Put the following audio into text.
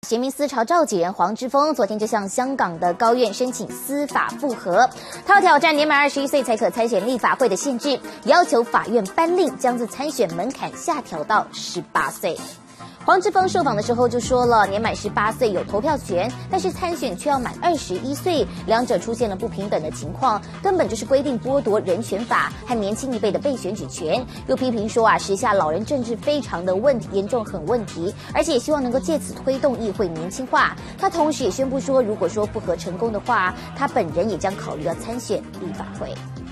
贤明思潮召集人黄之锋昨天就向香港的高院申请司法复核，他要挑战年满21岁才可参选立法会的限制，要求法院颁令将参选门槛下调到18岁。黄之锋受访的时候就说了，年满18岁有投票权，但是参选却要满21岁，两者出现了不平等的情况，根本就是规定剥夺人权法和年轻一辈的被选举权。又批评说时下老人政治非常的严重很问题，而且也希望能够借此推动议会年轻化。他同时也宣布说，如果说复核成功的话，他本人也将考虑要参选立法会。